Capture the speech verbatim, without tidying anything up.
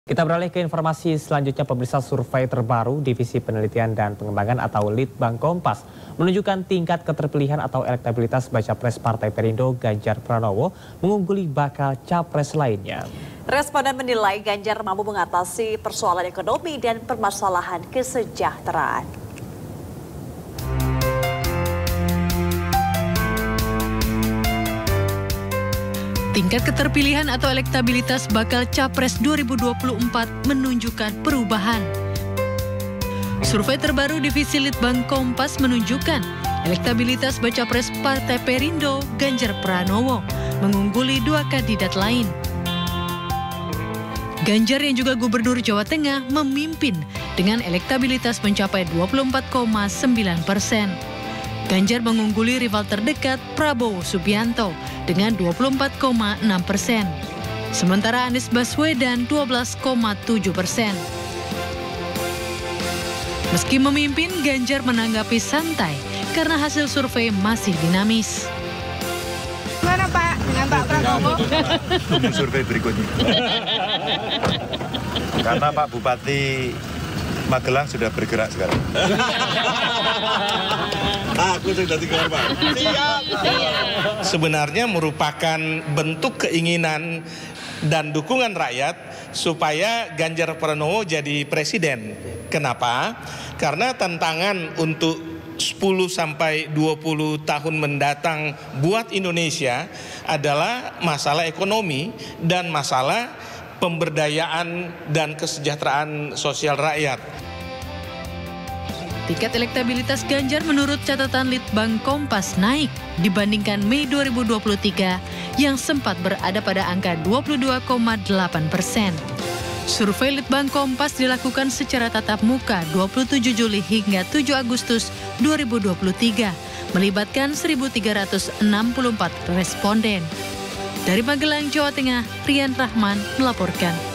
Kita beralih ke informasi selanjutnya. Pemirsa, survei terbaru Divisi Penelitian dan Pengembangan atau Litbang Kompas menunjukkan tingkat keterpilihan atau elektabilitas baca pres Partai Perindo Ganjar Pranowo mengungguli bakal capres lainnya. Responden menilai Ganjar mampu mengatasi persoalan ekonomi dan permasalahan kesejahteraan. Tingkat keterpilihan atau elektabilitas bakal Capres dua ribu dua puluh empat menunjukkan perubahan. Survei terbaru Divisi Litbang Kompas menunjukkan elektabilitas baca pres Partai Perindo Ganjar Pranowo mengungguli dua kandidat lain. Ganjar yang juga Gubernur Jawa Tengah memimpin dengan elektabilitas mencapai dua puluh empat koma sembilan persen. Ganjar mengungguli rival terdekat Prabowo Subianto dengan dua puluh empat koma enam persen. Sementara Anies Baswedan dua belas koma tujuh persen. Meski memimpin, Ganjar menanggapi santai karena hasil survei masih dinamis. Gimana Pak dengan Pak Prabowo? Tunggu survei berikutnya. Karena Pak Bupati Magelang sudah bergerak sekarang. Aku sudah tinggal Pak. Siap. Sebenarnya merupakan bentuk keinginan dan dukungan rakyat supaya Ganjar Pranowo jadi presiden. Kenapa? Karena tantangan untuk sepuluh sampai dua puluh tahun mendatang buat Indonesia adalah masalah ekonomi dan masalah pemberdayaan dan kesejahteraan sosial rakyat. Tingkat elektabilitas Ganjar menurut catatan Litbang Kompas naik dibandingkan Mei dua ribu dua puluh tiga yang sempat berada pada angka dua puluh dua koma delapan persen. Survei Litbang Kompas dilakukan secara tatap muka dua puluh tujuh Juli hingga tujuh Agustus dua ribu dua puluh tiga, melibatkan seribu tiga ratus enam puluh empat responden. Dari Magelang, Jawa Tengah, Rian Rahman melaporkan.